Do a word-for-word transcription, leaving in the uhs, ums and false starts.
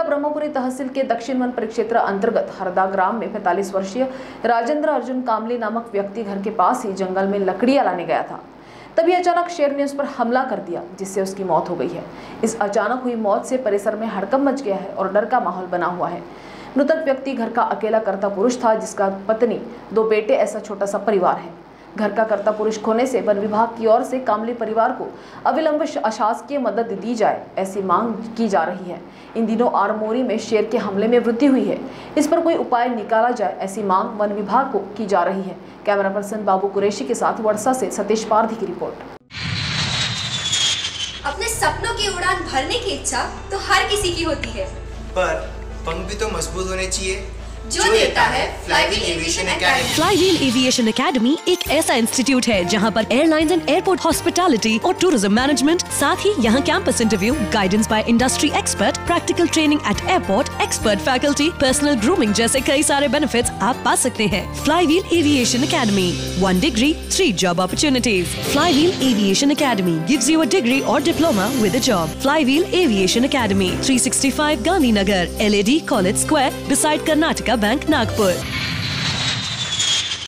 ब्रह्मपुरी तहसील के दक्षिण वन परिक्षेत्र अंतर्गत हरदा ग्राम में पैंतालीस वर्षीय राजेंद्र अर्जुन कामली नामक व्यक्ति घर के पास ही जंगल में लकड़ियां लाने गया था। तभी अचानक शेर ने उस पर हमला कर दिया, जिससे उसकी मौत हो गई है। इस अचानक हुई मौत से परिसर में हड़कंप मच गया है और डर का माहौल बना हुआ है। मृतक व्यक्ति घर का अकेला कर्ता पुरुष था, जिसका पत्नी, दो बेटे ऐसा छोटा सा परिवार है। घर का कर्ता पुरुष खोने से वन विभाग की ओर से कामली परिवार को अविलंब अशासकीय मदद दी जाए, ऐसी मांग की जा रही है। इन दिनों आरमोरी में शेर के हमले में वृद्धि हुई है, इस पर कोई उपाय निकाला जाए, ऐसी मांग वन विभाग को की जा रही है। कैमरा पर्सन बाबू कुरैशी के साथ वर्षा से सतीश पारधी की रिपोर्ट। अपने सपनों की उड़ान भरने की इच्छा तो हर किसी की होती है, पर पंख भी तो मजबूत होने चाहिए, जो देता है flywheel aviation academy. Flywheel aviation academy एक ऐसा इंस्टीट्यूट है जहां पर एयरलाइंस एंड एयरपोर्ट हॉस्पिटैलिटी और टूरिज्म मैनेजमेंट, साथ ही यहां campus interview, guidance by industry expert, practical training at airport, expert faculty, personal grooming जैसे कई सारे बेनिफिट्स आप पा सकते हैं। Flywheel aviation academy, one degree, three job opportunities. Flywheel aviation academy gives you a degree और diploma with a job. Flywheel aviation academy, three sixty five Gandhinagar, L A D college square, beside Karnataka bank, Nagpur.